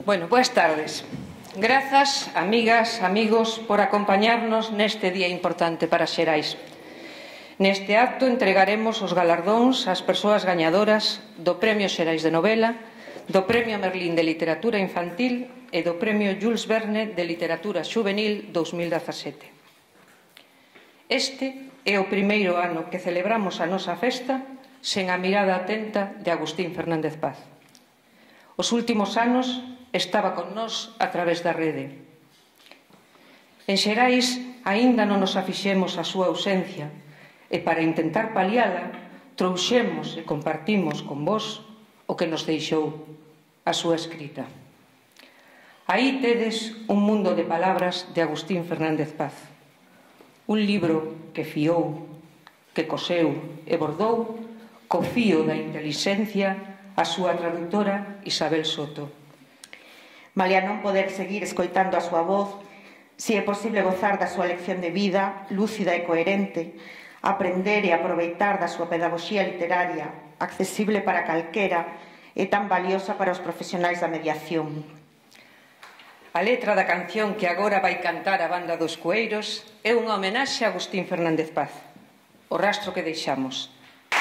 Bueno, boas tardes. Grazas, amigas, amigos, por acompañarnos neste día importante para Xerais. Neste acto entregaremos os galardóns ás persoas gañadoras do Premio Xerais de Novela, do Premio Merlín de Literatura Infantil e do Premio Jules Verne de Literatura Xuvenil 2017. Este é o primeiro ano que celebramos a nosa festa sen a mirada atenta de Agustín Fernández Paz. Os últimos anos estaba con nós a través da rede. En Xerais aínda non nos afixemos a súa ausencia e para intentar paliala trouxemos e compartimos con vós o que nos deixou a súa escrita. Aí tedes un mundo de palabras de Agustín Fernández Paz. Un libro que fiou, que coseu e bordou co fío da intelixencia a súa traductora Isabel Soto. Malia non poder seguir escoitando a súa voz, si é posible gozar da súa lección de vida, lúcida e coherente, aprender e aproveitar da súa pedagogía literaria, accesible para calquera e tan valiosa para os profesionais da mediación. A letra da canción que agora vai cantar a Banda dos Coeiros é unha homenaxe a Agustín Fernández Paz. O rastro que deixamos.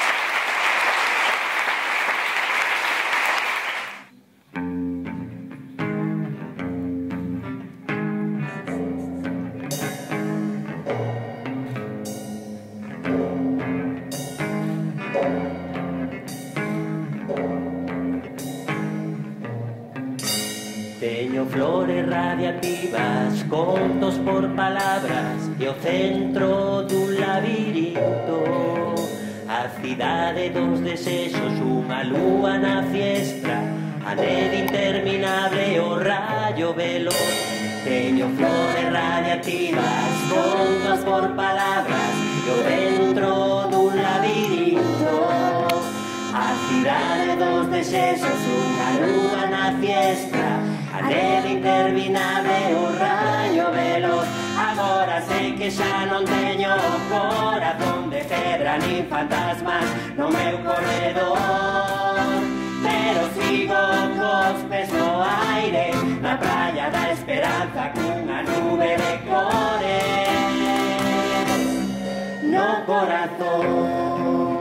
Teño flores radiativas, contos por palabras e o centro dun labirinto. A cidade dos desexos, unha lúa na fiestra, a neve interminable, o rayo veloz. Teño flores radiativas, contos por palabras e o centro dun labirinto. A cidade dos desexos, unha lúa na fiestra, a neve interminable, o rayo veloz. Agora sei que xa non teño corazón de pedra nin fantasmas no meu corredor, pero sigo cos pés no aire na praia da esperanza cunha nube de cores no corazón.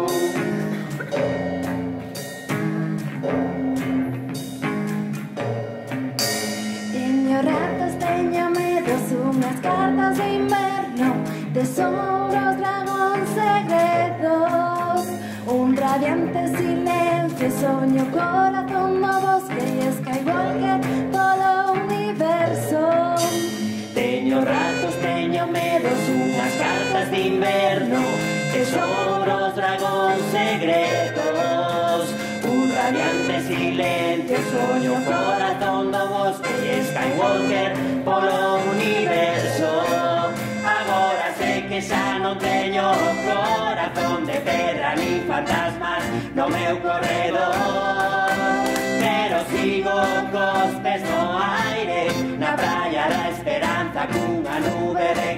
Teño ratos, teño medos, unhas cartas de inverno, tesouros, dragón, segredos, un radiante silencio, soño, corazón no bosque e Skywalker polo universo. Teño ratos, teño medos, unhas cartas de inverno, tesouros, dragón, segredos, un radiante silencio, soño, corazón do bosque e Skywalker polo universo. Agora sei que xa non teño corazón de pedra nin fantasmas no meu corredor, pero sigo cos pés no aire na praia da esperanza cunha nube de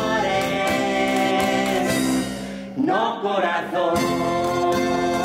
cores no corazón.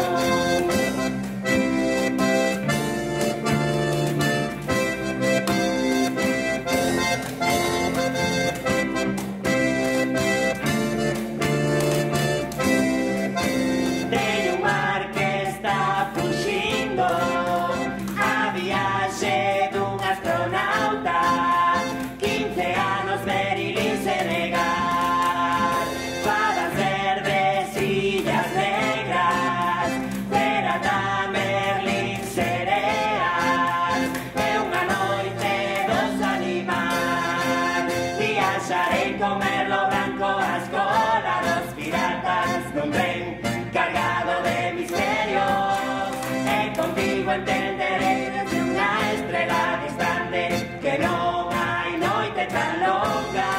Entenderei desde unha estrela distante que non hai noite tan longa.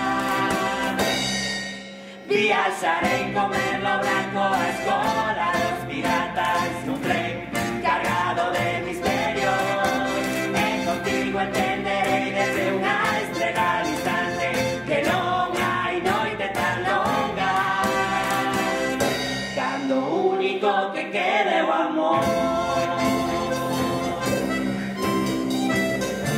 Viaxarei comerlo branco a escola dos piratas nun tren cargado de misterios e contigo entenderei desde unha estrela distante que non hai noite tan longa. Cando o único que quede é o amor.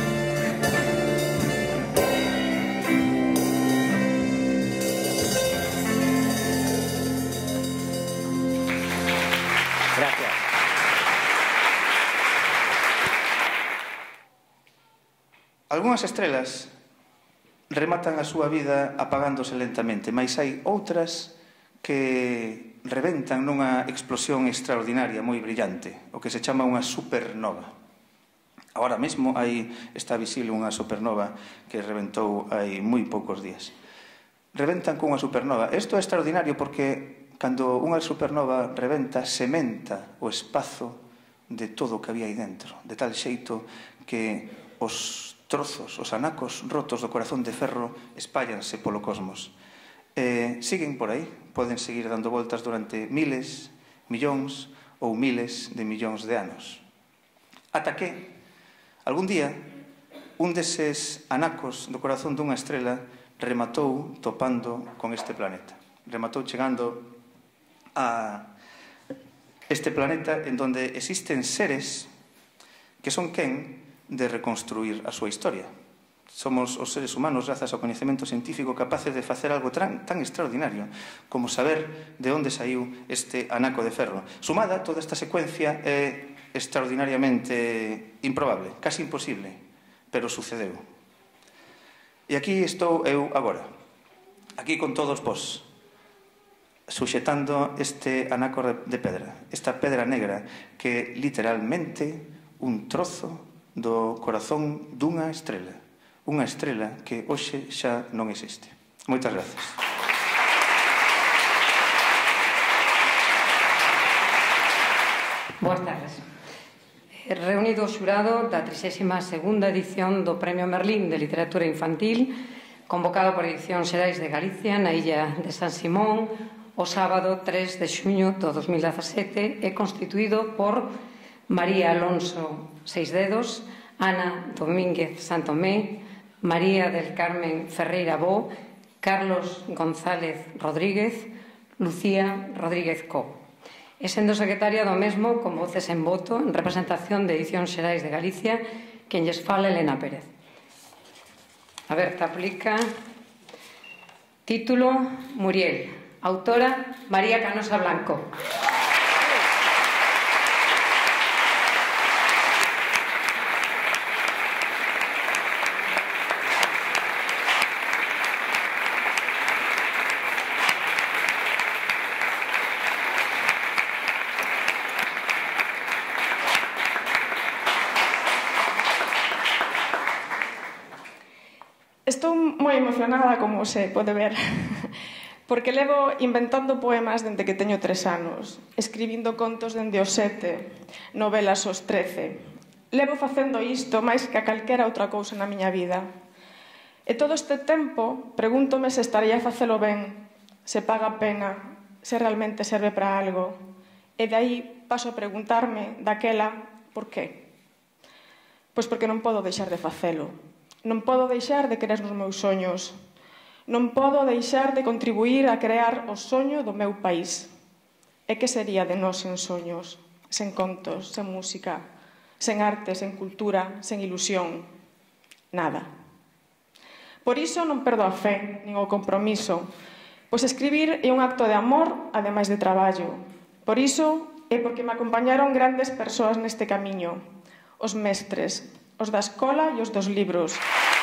Algúnas estrelas rematan a súa vida apagándose lentamente, mas hai outras que reventan nunha explosión extraordinaria, moi brillante, o que se chama unha supernova. Ahora mesmo está visible unha supernova que reventou hai moi poucos días. Reventan cunha supernova. Isto é extraordinario porque cando unha supernova reventa, sementa o espazo de todo o que había aí dentro, de tal xeito que os trozos, os anacos rotos do corazón de ferro espállanse polo cosmos. Siguen por aí, poden seguir dando voltas durante miles, millóns ou miles de millóns de anos. Ata que, algún día, un deses anacos do corazón dunha estrela rematou topando con este planeta. Rematou chegando a este planeta en donde existen seres que son quen de reconstruir a súa historia. Somos os seres humanos, grazas ao coñecemento científico, capaces de facer algo tan extraordinario como saber de onde saiu este anaco de ferro. Sumada, toda esta secuencia é extraordinariamente improbable, casi imposible, pero sucedeu. E aquí estou eu agora, aquí con todos vós, suxetando este anaco de pedra, esta pedra negra que literalmente un trozo do corazón dunha estrela, unha estrela que hoxe xa non existe. Moitas gracias. Boas tardes. Reunido o xurado da 32ª edición do Premio Merlín de Literatura Infantil, convocado por Edicións Xerais de Galicia na illa de San Simón o sábado 3 de xuño do 2017 e constituído por María Alonso Seisdedos, Ana Domínguez Santomé, María del Carmen Ferreira Bo, Carlos González Rodríguez, Lucía Rodríguez Co. E sendo secretaria do mesmo, con voces en voto, en representación de Edicións Xerais de Galicia, quen lles fala Elena Pérez. Aberta aplica. Título: Muriel. Autora: María Canosa Blanco. Estou moi emocionada, como se pode ver, porque levo inventando poemas dende que teño 3 anos, escribindo contos dende os 7, novelas aos 13. Levo facendo isto máis que a calquera outra cousa na miña vida. E todo este tempo pregúntome se estaría a facelo ben, se paga a pena, se realmente serve para algo. E de aí paso a preguntarme, daquela, por qué? Pois porque non podo deixar de facelo. Non podo deixar de querer nos meus soños. Non podo deixar de contribuir a crear o soño do meu país. E que sería de nós sen soños, sen contos, sen música, sen arte, sen cultura, sen ilusión? Nada. Por iso non perdo a fe, nin o compromiso, pois escribir é un acto de amor, ademais de traballo. Por iso é porque me acompañaron grandes persoas neste camiño, os mestres, os da escola e os dos libros.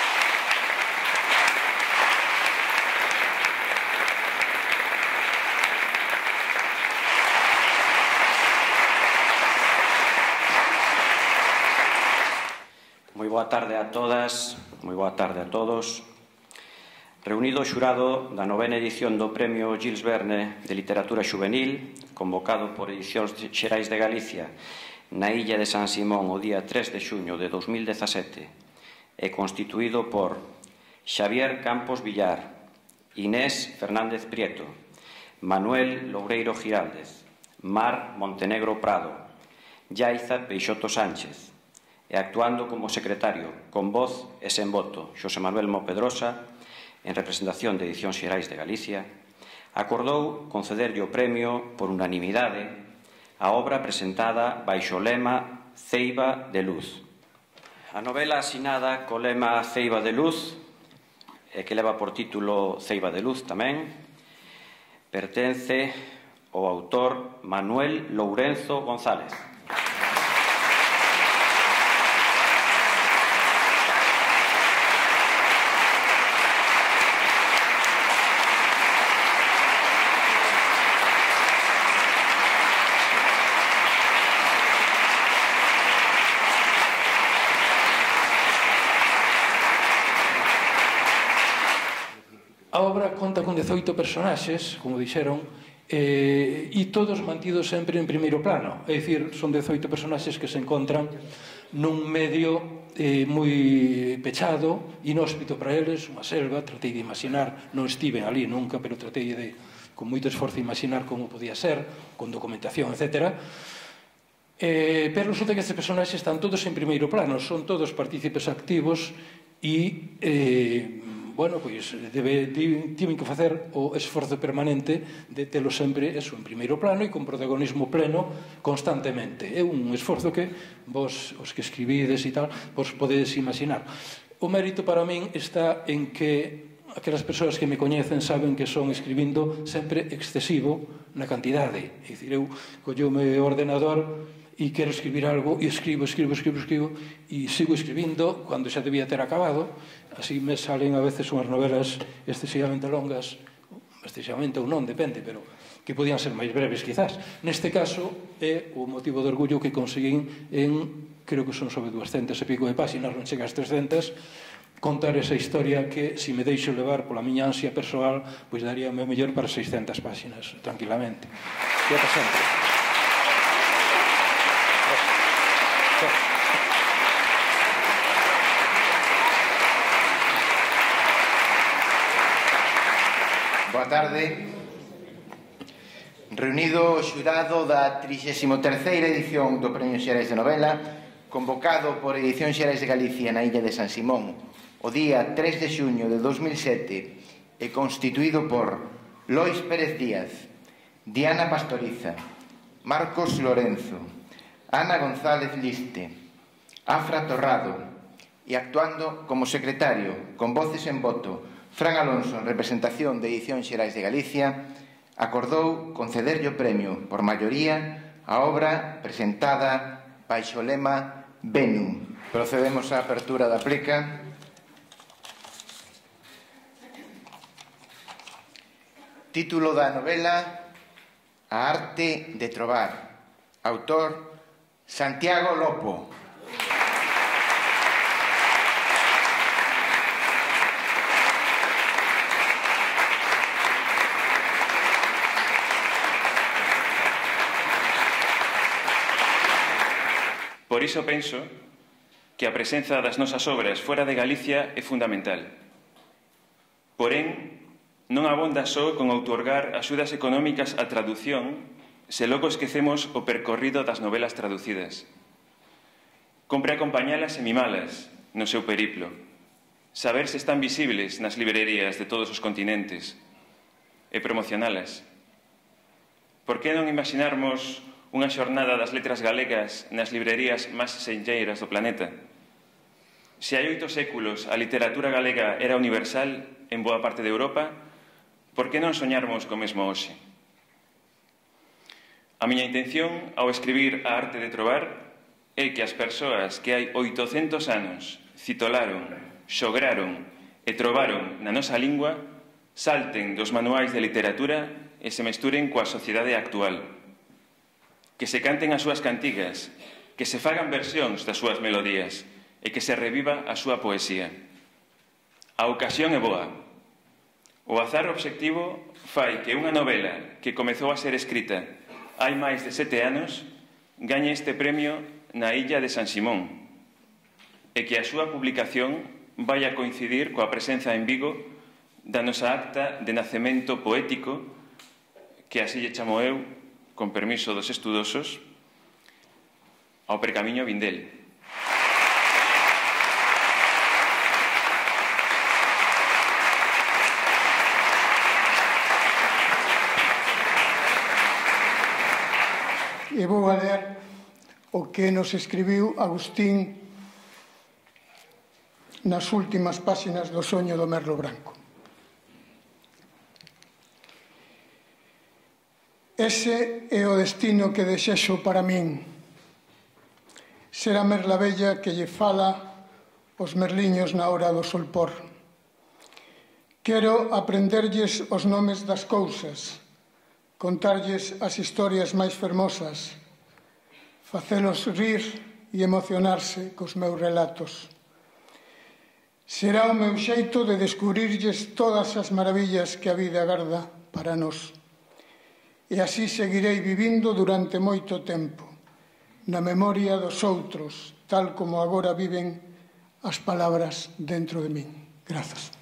Moi boa tarde a todas, moi boa tarde a todos. Reunido o xurado da 9ª edición do Premio Gilles Verne de Literatura Xuvenil, convocado por Edicións Xerais de Galicia na illa de San Simón o día 3 de xuño de 2017 e constituído por Xavier Campos Villar, Inés Fernández Prieto, Manuel Loureiro Giraldez, Mar Montenegro Prado, Yaiza Peixoto Sánchez, e actuando como secretario, con voz e sen voto, Xosé Manuel Mopedrosa, en representación de Edicións Xerais de Galicia, acordou concederlle o premio por unanimidade a obra presentada baixo o lema Ceiba de Luz. A novela asinada co lema Ceiba de Luz, e que leva por título Ceiba de Luz tamén, pertence ao autor Manuel Lourenzo González. A obra conta con 18 personaxes, como dixeron, e todos mantidos sempre en primeiro plano. É dicir, son 18 personaxes que se encontran nun medio moi pechado, inhóspito para eles, unha selva. Tratei de imaginar, non estive ali nunca, pero tratei de, con moito esforzo, imaginar como podía ser, con documentación, etc. Pero resulta que estes personaxes están todos en primeiro plano, son todos partícipes activos e bueno, pois tiven que facer o esforzo permanente de telo sempre eso en primeiro plano e con protagonismo pleno constantemente. É un esforzo que vos, os que escribides e tal, vos podedes imaginar. O mérito para min está en que aquelas persoas que me coñecen saben que son escribindo sempre excesivo na cantidade. É dicir, eu collome o ordenador e quero escribir algo e escribo e sigo escribindo cando xa debía ter acabado. Así me salen a veces unhas novelas excesivamente longas, excesivamente ou non, depende, pero que podían ser máis breves quizás. Neste caso é o motivo de orgullo que conseguín en, creo que son sobre 200 e pico de páxinas, non chega as 300, contar esa historia que, se me deixo levar pola miña ansia persoal, pois daría o meu mellor para 600 páxinas, tranquilamente. E ata sempre. Boa tarde. Reunido o xurado da 33ª edición do Premio Xerais de Novela, convocado por Edición Xerais de Galicia na illa de San Simón o día 3 de xuño de 2007 e constituído por Lois Pérez Díaz, Diana Pastoriza, Marcos Lorenzo, Ana González Liste, Afra Torrado e actuando como secretario, con voces en voto, Fran Alonso, en representación de Edición Xerais de Galicia, acordou concederlle o premio por maioría a obra presentada baixo o lema Venum. Procedemos á apertura da pleca. Título da novela: A arte de trobar. Autor: Santiago Lopo. Por iso penso que a presenza das nosas obras fora de Galicia é fundamental. Porén, non abonda só con outorgar axudas económicas á tradución se logo esquecemos o percorrido das novelas traducidas. Compre acompañalas e mimalas no seu periplo, saber se están visibles nas librerías de todos os continentes e promocionalas. Por que non imaginarmos unha xornada das letras galegas nas librerías máis senlleiras do planeta? Se hai 8 séculos a literatura galega era universal en boa parte de Europa, por que non soñarmos co mesmo hoxe? A miña intención ao escribir A arte de trobar é que as persoas que hai 800 anos citolaron, xograron e trobaron na nosa lingua salten dos manuais de literatura e se mesturen coa sociedade actual. Que se canten as súas cantigas, que se fagan versións das súas melodías e que se reviva a súa poesía. A ocasión é boa. O azar obxectivo fai que unha novela que comezou a ser escrita hai máis de 7 anos gañe este premio na illa de San Simón e que a súa publicación vai a coincidir coa presenza en Vigo da nosa acta de nacemento poético, que así lle chamo eu, con permiso dos estudosos, ao Percamiño Vindel. E vou a ler o que nos escribiu Agustín nas últimas páxinas do Soño do Merlo Branco. Ese é o destino que desexo para min. Ser a merla bella que lle fala os merliños na hora do solpor. Quero aprenderlles os nomes das cousas, contarlles as historias máis fermosas, facelos rir e emocionarse cos meus relatos. Será o meu xeito de descubrirlles todas as maravillas que a vida garda para nós. E así seguirei vivindo durante moito tempo, na memoria dos outros, tal como agora viven as palabras dentro de min. Grazas.